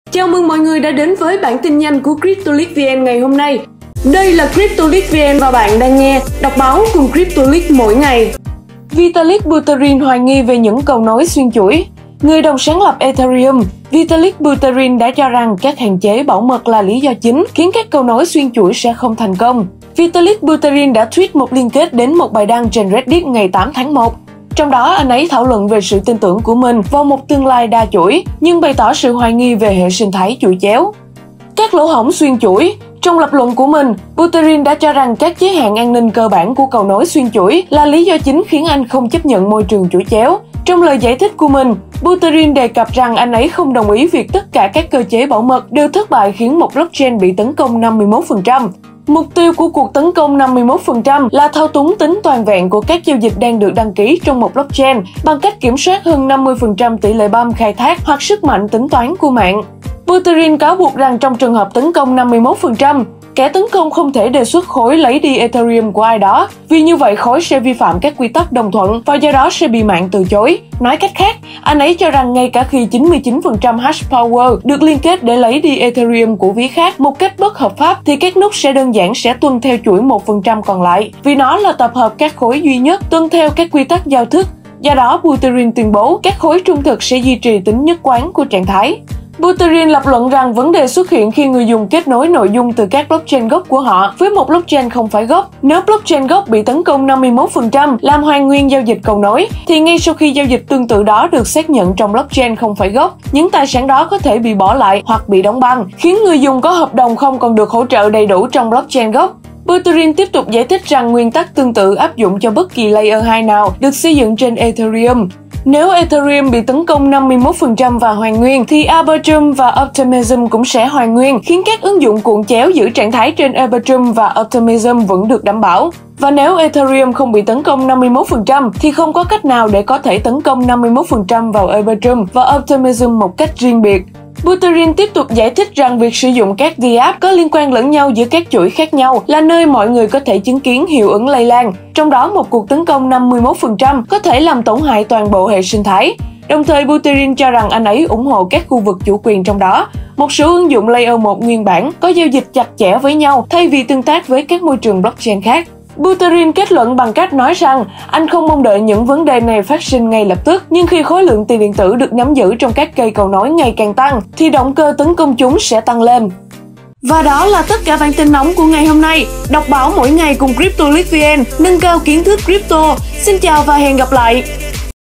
Chào mừng mọi người đã đến với bản tin nhanh của Cryptolitz VN ngày hôm nay. Đây là Cryptolitz VN và bạn đang nghe đọc báo cùng Cryptolitz mỗi ngày. Vitalik Buterin hoài nghi về những cầu nối xuyên chuỗi. Người đồng sáng lập Ethereum, Vitalik Buterin đã cho rằng các hạn chế bảo mật là lý do chính khiến các cầu nối xuyên chuỗi sẽ không thành công. Vitalik Buterin đã tweet một liên kết đến một bài đăng trên Reddit ngày 8 tháng 1. Trong đó, anh ấy thảo luận về sự tin tưởng của mình vào một tương lai đa chuỗi, nhưng bày tỏ sự hoài nghi về hệ sinh thái chuỗi chéo. Các lỗ hổng xuyên chuỗi. Trong lập luận của mình, Buterin đã cho rằng các giới hạn an ninh cơ bản của cầu nối xuyên chuỗi là lý do chính khiến anh không chấp nhận môi trường chuỗi chéo. Trong lời giải thích của mình, Buterin đề cập rằng anh ấy không đồng ý việc tất cả các cơ chế bảo mật đều thất bại khiến một blockchain bị tấn công 51%. Mục tiêu của cuộc tấn công 51% là thao túng tính toàn vẹn của các giao dịch đang được đăng ký trong một blockchain bằng cách kiểm soát hơn 50% tỷ lệ băm khai thác hoặc sức mạnh tính toán của mạng. Buterin cáo buộc rằng trong trường hợp tấn công 51%, kẻ tấn công không thể đề xuất khối lấy đi Ethereum của ai đó, vì như vậy khối sẽ vi phạm các quy tắc đồng thuận và do đó sẽ bị mạng từ chối. Nói cách khác, anh ấy cho rằng ngay cả khi 99% hash power được liên kết để lấy đi Ethereum của ví khác một cách bất hợp pháp thì các nút sẽ đơn giản sẽ tuân theo chuỗi 1% còn lại, vì nó là tập hợp các khối duy nhất tuân theo các quy tắc giao thức. Do đó, Buterin tuyên bố các khối trung thực sẽ duy trì tính nhất quán của trạng thái. Buterin lập luận rằng vấn đề xuất hiện khi người dùng kết nối nội dung từ các blockchain gốc của họ với một blockchain không phải gốc. Nếu blockchain gốc bị tấn công 51% làm hoàn nguyên giao dịch cầu nối, thì ngay sau khi giao dịch tương tự đó được xác nhận trong blockchain không phải gốc, những tài sản đó có thể bị bỏ lại hoặc bị đóng băng, khiến người dùng có hợp đồng không còn được hỗ trợ đầy đủ trong blockchain gốc. Buterin tiếp tục giải thích rằng nguyên tắc tương tự áp dụng cho bất kỳ layer 2 nào được xây dựng trên Ethereum. Nếu Ethereum bị tấn công 51% và hoàn nguyên, thì Arbitrum và Optimism cũng sẽ hoàn nguyên, khiến các ứng dụng cuộn chéo giữ trạng thái trên Arbitrum và Optimism vẫn được đảm bảo. Và nếu Ethereum không bị tấn công 51%, thì không có cách nào để có thể tấn công 51% vào Arbitrum và Optimism một cách riêng biệt. Buterin tiếp tục giải thích rằng việc sử dụng các DApp có liên quan lẫn nhau giữa các chuỗi khác nhau là nơi mọi người có thể chứng kiến hiệu ứng lây lan. Trong đó, một cuộc tấn công 51% có thể làm tổn hại toàn bộ hệ sinh thái. Đồng thời, Buterin cho rằng anh ấy ủng hộ các khu vực chủ quyền trong đó. Một số ứng dụng Layer 1 nguyên bản có giao dịch chặt chẽ với nhau thay vì tương tác với các môi trường blockchain khác. Buterin kết luận bằng cách nói rằng anh không mong đợi những vấn đề này phát sinh ngay lập tức, nhưng khi khối lượng tiền điện tử được nắm giữ trong các cây cầu nối ngày càng tăng, thì động cơ tấn công chúng sẽ tăng lên. Và đó là tất cả bản tin nóng của ngày hôm nay. Đọc báo mỗi ngày cùng Cryptolitz VN, nâng cao kiến thức crypto. Xin chào và hẹn gặp lại!